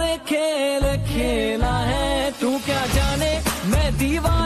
में खेल खेला है, तू क्या जाने मैं दीवाना